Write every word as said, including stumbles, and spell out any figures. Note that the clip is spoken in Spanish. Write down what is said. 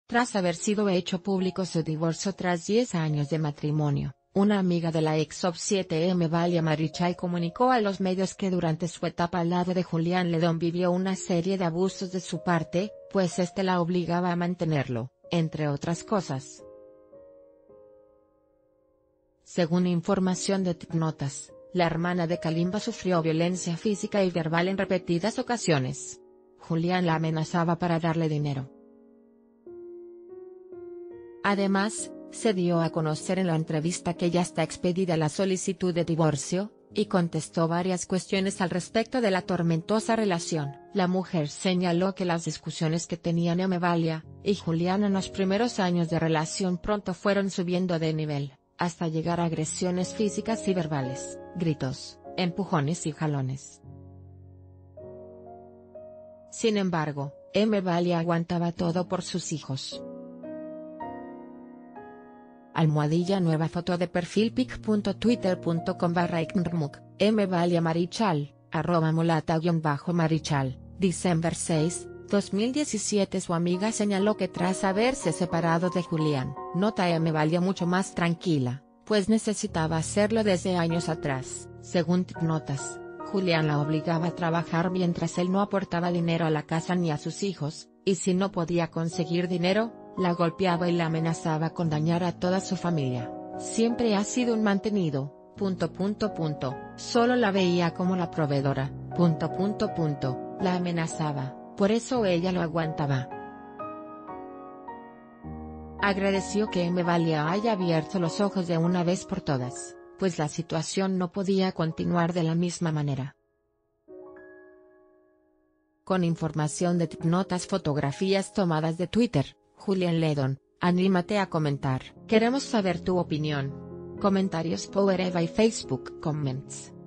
Tras haber sido hecho público su divorcio tras diez años de matrimonio, una amiga de la ex Top siete Emivalia Marichal comunicó a los medios que durante su etapa al lado de Julián Ledón vivió una serie de abusos de su parte, pues este la obligaba a mantenerlo, entre otras cosas. Según información de TicNotas, la hermana de Kalimba sufrió violencia física y verbal en repetidas ocasiones. Julián la amenazaba para darle dinero. Además, se dio a conocer en la entrevista que ya está expedida la solicitud de divorcio, y contestó varias cuestiones al respecto de la tormentosa relación. La mujer señaló que las discusiones que tenían Emivalia y Julián en los primeros años de relación pronto fueron subiendo de nivel, hasta llegar a agresiones físicas y verbales, gritos, empujones y jalones. Sin embargo, Emivalia aguantaba todo por sus hijos. Almohadilla nueva foto de perfil pic punto twitter punto com barra iknrmuk, Emivalia Marichal, arroba mulata-marichal, diciembre seis, dos mil diecisiete. Su amiga señaló que tras haberse separado de Julián, nota a Emivalia mucho más tranquila, pues necesitaba hacerlo desde años atrás. Según TicNotas, Julián la obligaba a trabajar mientras él no aportaba dinero a la casa ni a sus hijos, y si no podía conseguir dinero, la golpeaba y la amenazaba con dañar a toda su familia. Siempre ha sido un mantenido, punto punto punto, solo la veía como la proveedora, punto punto punto, la amenazaba, por eso ella lo aguantaba. Agradeció que Emivalia haya abierto los ojos de una vez por todas, pues la situación no podía continuar de la misma manera. Con información de TicNotas, fotografías tomadas de Twitter. Julián Ledón, anímate a comentar. Queremos saber tu opinión. Comentarios Power Eva y Facebook Comments.